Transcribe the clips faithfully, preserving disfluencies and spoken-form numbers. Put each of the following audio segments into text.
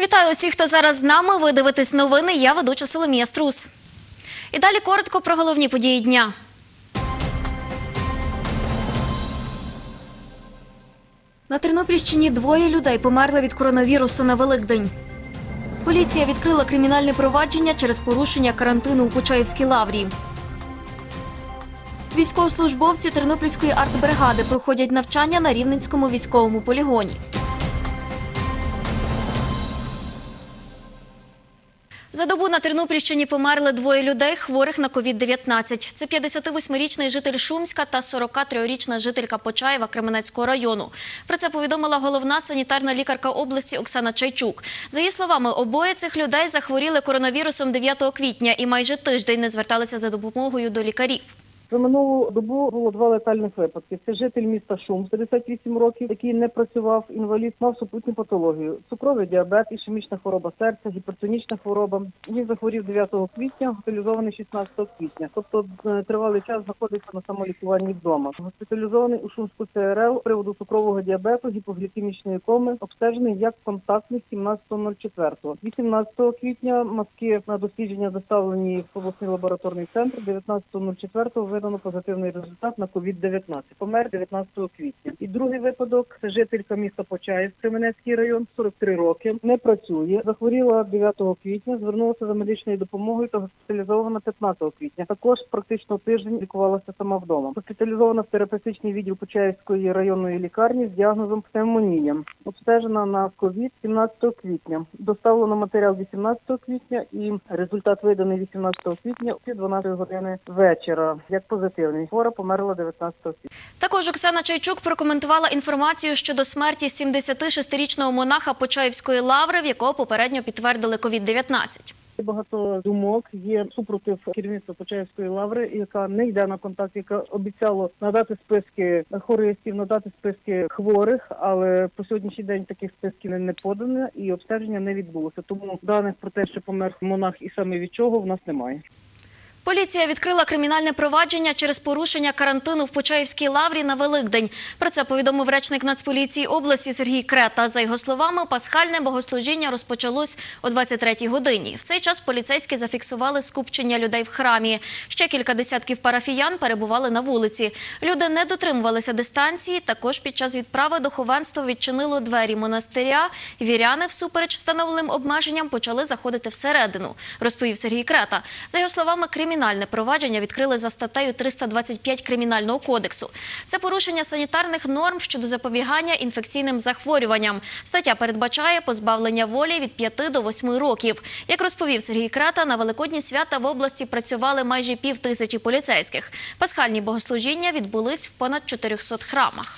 Вітаю усіх, хто зараз з нами. Ви дивитесь новини. Я ведуча Соломія Струс. І далі коротко про головні події дня. На Тернопільщині двоє людей померли від коронавірусу на Великдень. Поліція відкрила кримінальне провадження через порушення карантину у Почаївській лаврі. Військовослужбовці Тернопільської артбригади проходять навчання на Рівненському військовому полігоні. За добу на Тернопільщині померли двоє людей, хворих на ковід дев'ятнадцять. Це п'ятдесятивосьмирічний житель Шумська та сорокатрирічна жителька Почаєва Кременецького району. Про це повідомила головна санітарна лікарка області Оксана Чайчук. За її словами, обоє цих людей захворіли коронавірусом дев'ятого квітня і майже тиждень не зверталися за допомогою до лікарів. За минулу добу було два летальних випадки. Це житель міста Шум, п'ятдесят вісім років, який не працював, інвалід, мав супутню патологію. Цукровий діабет, ішемічна хвороба серця, гіпертонічна хвороба. Він захворів дев'ятого квітня, госпіталізований шістнадцятого квітня. Тобто тривалий час знаходиться на самолікуванні вдома. Госпіталізований у Шумську ЦРЛ з приводу цукрового діабету, гіпоглікемічної коми, обстежений як контактний сімнадцятого четвертого. вісімнадцятого квітня мазки на дослідження доставлені в обласний лабораторний центр, дев'ятнадцятого четвертого видано позитивний результат на ковід дев'ятнадцять. Помер дев'ятнадцятого квітня. І другий випадок – це жителька міста Почаїв, Кременецький район, сорок три роки, не працює, захворіла дев'ятого квітня, звернулася за медичною допомогою та госпіталізована п'ятнадцятого квітня. Також практично тиждень лікувалася сама вдома. Госпіталізована в терапевтичний відділ Почаївської районної лікарні з діагнозом пневмонія. Обстежена на ковід сімнадцятого квітня. Доставлено матеріал вісімнадцятого квітня і результат виданий вісімнадцятого квітня о дванадцятій години вечора. Як позитивний. Хвора померла дев'ятнадцятого квітня. Також Оксана Чайчук прокоментувала інформацію щодо смерті сімдесятишестирічного монаха Почаївської лаври, в якого попередньо підтвердили ковід дев'ятнадцять. Багато думок є супротив керівництва Почаївської лаври, яка не йде на контакт, яка обіцяла надати списки хористів, надати списки хворих, але по сьогоднішній день таких списків не подано і обстеження не відбулося. Тому даних про те, що помер монах і саме від чого, в нас немає. Поліція відкрила кримінальне провадження через порушення карантину в Почаївській лаврі на Великдень. Про це повідомив речник Нацполіції області Сергій Крета. За його словами, пасхальне богослужіння розпочалось о двадцять третій годині. В цей час поліцейські зафіксували скупчення людей в храмі. Ще кілька десятків парафіян перебували на вулиці. Люди не дотримувалися дистанції. Також під час відправи духовенство відчинило двері монастиря. Віряни, всупереч встановленим обмеженням, почали заходити всередину, розповів Сергій Крета. За його словами, кримінальне провадження відкрили за статтею триста двадцять п'ять Кримінального кодексу. Це порушення санітарних норм щодо запобігання інфекційним захворюванням. Стаття передбачає позбавлення волі від п'яти до восьми років. Як розповів Сергій Крета, на Великодні свята в області працювали майже пів тисячі поліцейських. Пасхальні богослужіння відбулись в понад чотирьохсот храмах.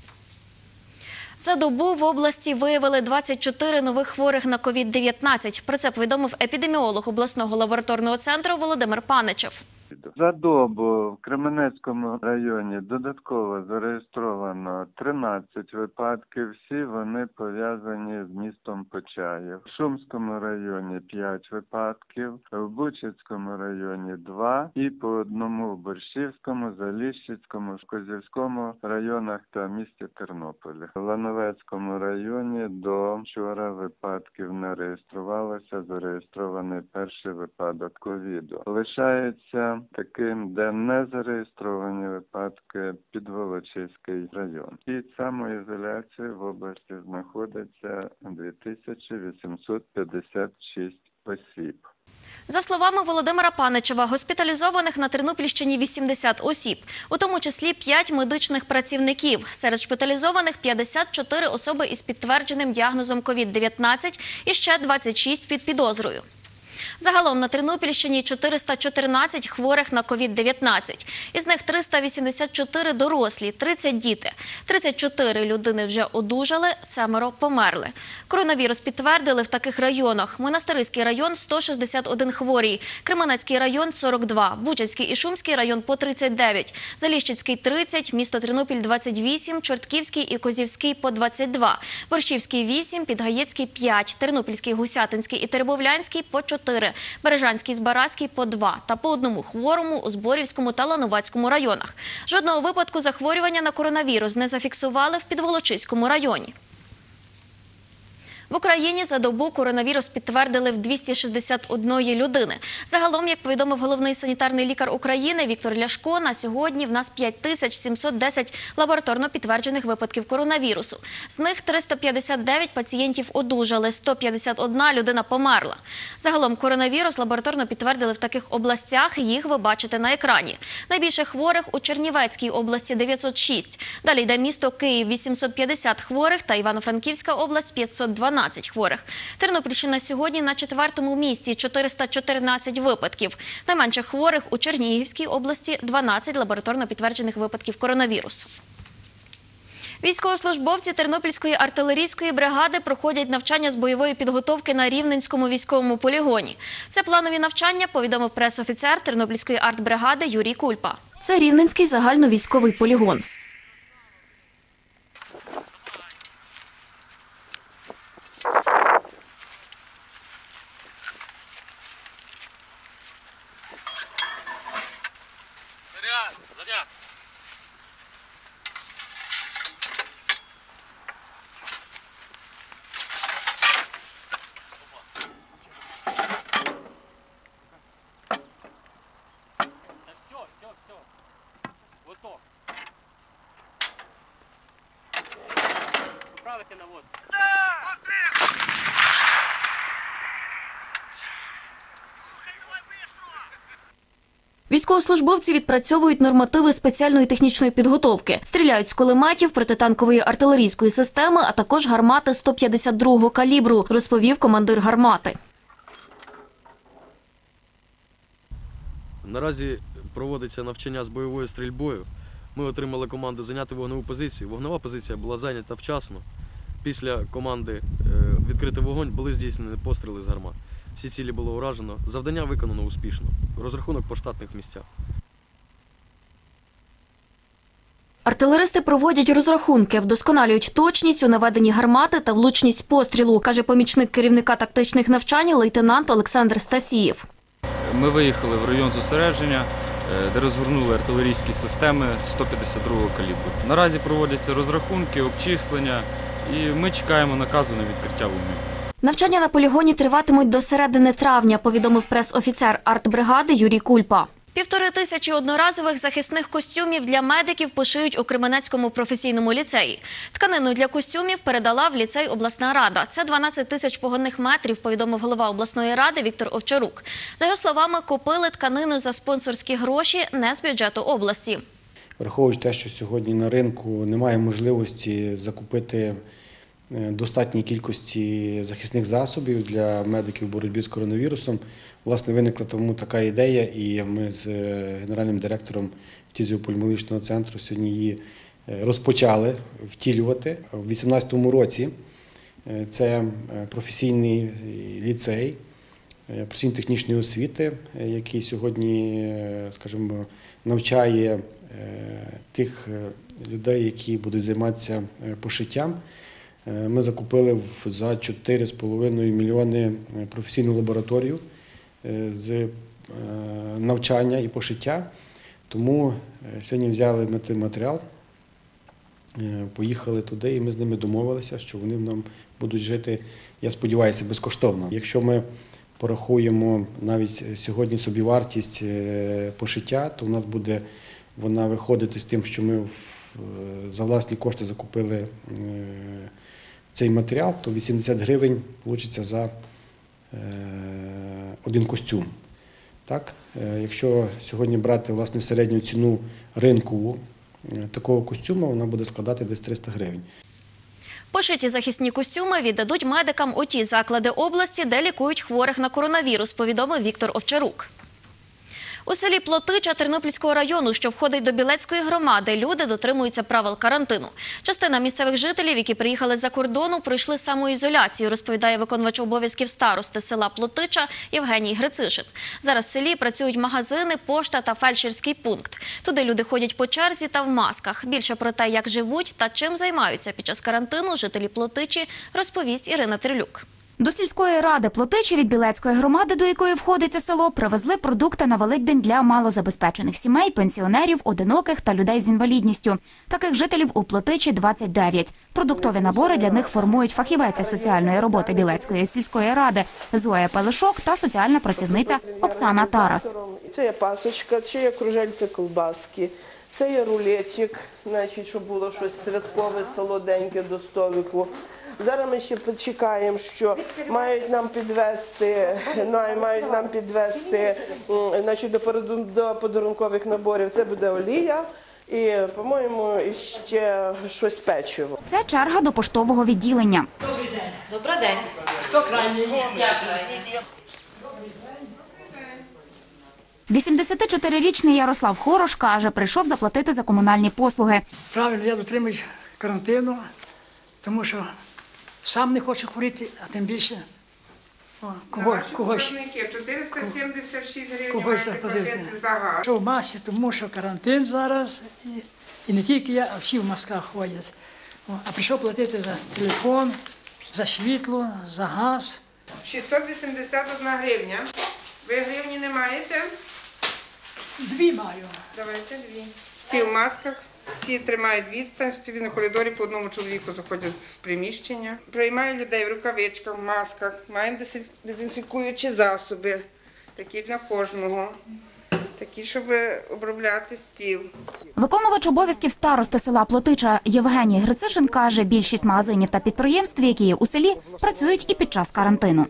За добу в області виявили двадцять чотири нових хворих на ковід дев'ятнадцять. Про це повідомив епідеміолог обласного лабораторного центру Володимир Паничев. За добу в Кременецькому районі додатково зареєстровано тринадцять випадків. Всі вони пов'язані з містом Почаїв. В Шумському районі п'ять випадків, в Бучацькому районі два і по одному в Борщівському, Заліщицькому, Козівському районах та місті Тернополі. В Лановецькому районі до вчора випадків не реєструвалося, зареєстрований перший випадок ковіду. Лишається таким, де не зареєстровані випадки, Підволочиський район. Під самоізоляцією в області знаходиться дві тисячі вісімсот п'ятдесят шість осіб. За словами Володимира Паничева, госпіталізованих на Тернопільщині вісімдесят осіб, у тому числі п'ять медичних працівників. Серед шпиталізованих п'ятдесят чотири особи із підтвердженим діагнозом ковід дев'ятнадцять і ще двадцять шість під підозрою. Загалом на Тернопільщині чотириста чотирнадцять хворих на ковід дев'ятнадцять. Із них триста вісімдесят чотири дорослі, тридцять діти. тридцять чотири людини вже одужали, семеро померли. Коронавірус підтвердили в таких районах. Монастириський район – сто шістдесят один хворий, Кременецький район – сорок два, Бучацький і Шумський район – по тридцять дев'ять, Заліщицький – тридцять, місто Тернопіль – двадцять вісім, Чортківський і Козівський – по двадцять два, Борщівський – вісім, Підгаєцький – п'ять, Тернопільський, Гусятинський і Теребовлянський – по чотири, Бережанський, Збаразький – по два та по одному хворому у Зборівському та Лановацькому районах. Жодного випадку захворювання на коронавірус не зафіксували в Підволочиському районі. В Україні за добу коронавірус підтвердили в двісті шістдесят однієї людини. Загалом, як повідомив головний санітарний лікар України Віктор Ляшко, на сьогодні в нас п'ять тисяч сімсот десять лабораторно підтверджених випадків коронавірусу. З них триста п'ятдесят дев'ять пацієнтів одужали, сто п'ятдесят одна людина померла. Загалом коронавірус лабораторно підтвердили в таких областях, їх ви бачите на екрані. Найбільше хворих у Чернівецькій області – дев'ятсот шість. Далі йде місто Київ – вісімсот п'ятдесят хворих та Івано-Франківська область – п'ятсот дванадцять хворих. Тернопільщина сьогодні на четвертому місці – чотириста чотирнадцять випадків. Найменше хворих у Чернігівській області – дванадцять лабораторно підтверджених випадків коронавірусу. Військовослужбовці Тернопільської артилерійської бригади проходять навчання з бойової підготовки на Рівненському військовому полігоні. Це планові навчання, повідомив прес-офіцер Тернопільської артбригади Юрій Кульпа. Це Рівненський загальновійськовий полігон. Заряд! Заряд! Да все, все, все. Готов. Правити на воду. Військовослужбовці відпрацьовують нормативи спеціальної технічної підготовки. Стріляють з кулеметів, протитанкової артилерійської системи, а також гармати сто п'ятдесят другого калібру, розповів командир гармати. Наразі проводиться навчання з бойовою стрільбою. Ми отримали команду зайняти вогневу позицію. Вогнева позиція була зайнята вчасно. Після команди відкрити вогонь були здійснені постріли з гармат. Всі цілі було уражено. Завдання виконано успішно. Розрахунок по штатних місцях. Артилеристи проводять розрахунки, вдосконалюють точність у наведенні гармати та влучність пострілу, каже помічник керівника тактичних навчань лейтенант Олександр Стасієв. Ми виїхали в район зосередження, де розгорнули артилерійські системи сто п'ятдесят другого калібру. Наразі проводяться розрахунки, обчислення і ми чекаємо наказу на відкриття вогню. Навчання на полігоні триватимуть до середини травня, повідомив прес-офіцер артбригади Юрій Кульпа. Півтори тисячі одноразових захисних костюмів для медиків пошиють у Кременецькому професійному ліцеї. Тканину для костюмів передала в ліцей обласна рада. Це дванадцять тисяч погонних метрів, повідомив голова обласної ради Віктор Овчарук. За його словами, купили тканину за спонсорські гроші, не з бюджету області. Враховуючи те, що сьогодні на ринку немає можливості закупити достатньої кількості захисних засобів для медиків в боротьбі з коронавірусом, власне, виникла тому така ідея, і ми з генеральним директором фтизіопульмологічного центру сьогодні її розпочали втілювати. У дві тисячі вісімнадцятому році це професійний ліцей професійно-технічної освіти, який сьогодні, скажімо, навчає тих людей, які будуть займатися пошиттям. Ми закупили за чотири з половиною мільйони професійну лабораторію з навчання і пошиття. Тому сьогодні взяли матеріал, поїхали туди і ми з ними домовилися, що вони нам будуть жити, я сподіваюся, безкоштовно. Якщо ми порахуємо навіть сьогодні собівартість пошиття, то в нас буде вона виходити з тим, що ми за власні кошти закупили цей матеріал, то вісімдесят гривень вийде за один костюм. Так? Якщо сьогодні брати власне середню ціну ринкову такого костюму, вона буде складати десь триста гривень. Пошиті захисні костюми віддадуть медикам у ті заклади області, де лікують хворих на коронавірус, повідомив Віктор Овчарук. У селі Плотича Тернопільського району, що входить до Білецької громади, люди дотримуються правил карантину. Частина місцевих жителів, які приїхали з-за кордону, пройшли самоізоляцію, розповідає виконувач обов'язків старости села Плотича Євгеній Грицишин. Зараз в селі працюють магазини, пошта та фельдшерський пункт. Туди люди ходять по черзі та в масках. Більше про те, як живуть та чим займаються під час карантину, жителі Плотичі, розповість Ірина Трилюк. До сільської ради Плотичі від Білецької громади, до якої входить це село, привезли продукти на Великдень для малозабезпечених сімей, пенсіонерів, одиноких та людей з інвалідністю. Таких жителів у Плотичі двадцять дев'ять. Продуктові набори для них формують фахівець соціальної роботи Білецької сільської ради Зоя Пелешок та соціальна працівниця Оксана Тарас. Це є пасочка, це є кружельця колбаски, це є рулетик, значить, щоб було щось святкове, солоденьке до столику. Зараз ми ще почекаємо, що мають нам підвести, мають нам підвести значить, до подарункових наборів. Це буде олія і, по-моєму, ще щось печиво. Це черга до поштового відділення. Добрий день. Хто крайній? Дякую. вісімдесятичотирирічний Ярослав Хорош каже, прийшов заплатити за комунальні послуги. Правильно, я дотримуюсь карантину, тому що сам не хочу хворіти, а тим більше о, кого, когось, чотириста сімдесят шість гривень когось заплатити. Що в масі, тому що карантин зараз, і, і не тільки я, а всі в масках ходять. О, а прийшов платити за телефон, за світло, за газ. шістсот вісімдесят одна гривня. Ви гривні не маєте? Дві маю. Давайте дві. Всі в масках, всі тримають відстань, на коридорі по одному чоловіку заходять в приміщення. Приймають людей в рукавичках, в масках, маємо дезінфікуючі засоби, такі для кожного, такі, щоб обробляти стіл. Виконувач обов'язків старости села Плотича Євгеній Грицишин каже, більшість магазинів та підприємств, які є у селі, працюють і під час карантину.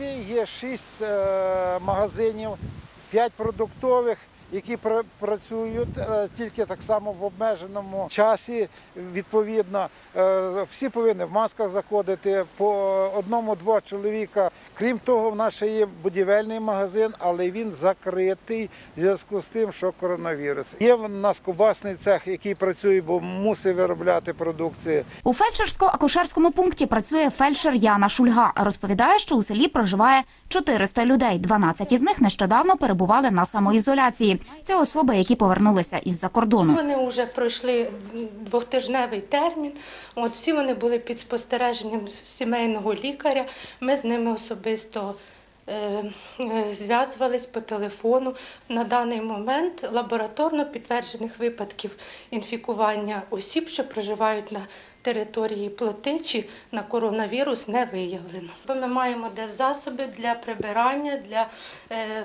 Є шість магазинів, п'ять продуктових, які працюють тільки так само в обмеженому часі. Відповідно, всі повинні в масках заходити, по одному-два чоловіка. Крім того, в нас ще є будівельний магазин, але він закритий в зв'язку з тим, що коронавірус. Є в нас ковбасний цех, який працює, бо мусить виробляти продукцію. У фельдшерсько-акушерському пункті працює фельдшер Яна Шульга. Розповідає, що у селі проживає чотириста людей. дванадцять із них нещодавно перебували на самоізоляції. Це особи, які повернулися із-за кордону. Вони вже пройшли двохтижневий термін. От, всі вони були під спостереженням сімейного лікаря. Ми з ними особисто е, е, зв'язувались по телефону. На даний момент лабораторно підтверджених випадків інфікування осіб, що проживають на території Плотичі, на коронавірус не виявлено. Ми маємо десь засоби для прибирання, для е,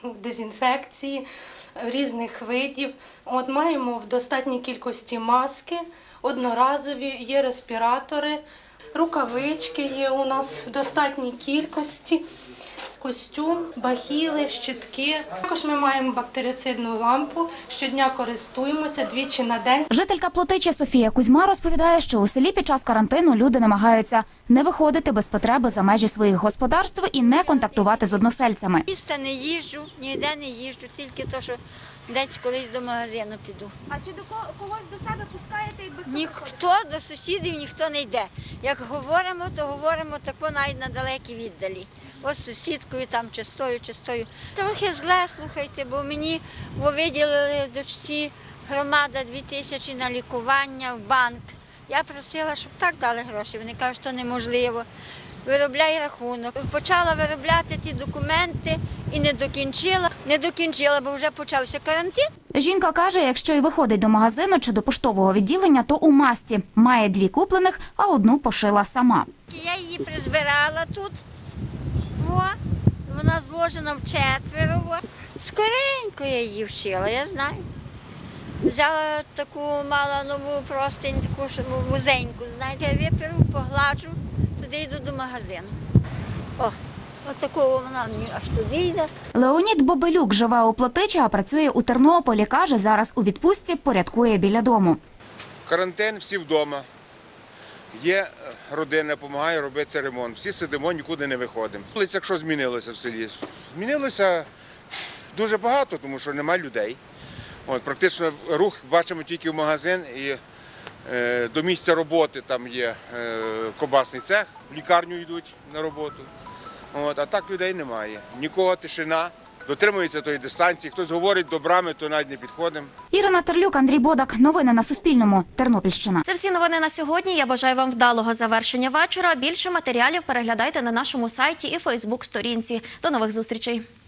дезінфекції різних видів. От маємо в достатній кількості маски, одноразові, є респіратори, рукавички є у нас в достатній кількості, костюм, бахіли, щитки. Також ми маємо бактерицидну лампу, щодня користуємося двічі на день. Жителька Плотича Софія Кузьма розповідає, що у селі під час карантину люди намагаються не виходити без потреби за межі своїх господарств і не контактувати з односельцями. Міста не їжджу, ніде не їжджу, тільки то, що десь колись до магазину піду. А чи до когось до себе пускаєте, якби хто? Ніхто до сусідів ніхто не йде. Як говоримо, то говоримо тако навіть на далекій віддалі. Ось з сусідкою там чистою, чистою. Трохи зле, слухайте, бо мені виділили дочці громада дві тисячі на лікування в банк. Я просила, щоб так дали гроші. Вони кажуть, що неможливо. Виробляй рахунок. Почала виробляти ті документи і не докінчила. Не докінчила, бо вже почався карантин. Жінка каже, якщо і виходить до магазину чи до поштового відділення, то у масці. Має дві куплених, а одну пошила сама. Я її призбирала тут. Во. Вона зложена в четверо. Во. Скоренько я її вчила, я знаю. Взяла таку, мала нову простинь, таку вузеньку, знаєте, я виперу, погладжу, туди йду до магазину. О, от такого вона мені аж туди йде. Леонід Бобелюк живе у Плотичі, а працює у Тернополі. Каже, зараз у відпустці, порядкує біля дому. Карантин, всі вдома. Є родина, допомагає робити ремонт. Всі сидимо, нікуди не виходимо. Якщо змінилося в селі? Змінилося дуже багато, тому що немає людей. От, практично рух бачимо тільки в магазин і е, до місця роботи там є е, ковбасний цех, в лікарню йдуть на роботу. От, а так людей немає. Нікого, тишина, дотримуються тої дистанції. Хтось говорить до брами, то навіть не підходимо. Ірина Терлюк, Андрій Бодак. Новини на Суспільному. Тернопільщина. Це всі новини на сьогодні. Я бажаю вам вдалого завершення вечора. Більше матеріалів переглядайте на нашому сайті і Фейсбук-сторінці. До нових зустрічей.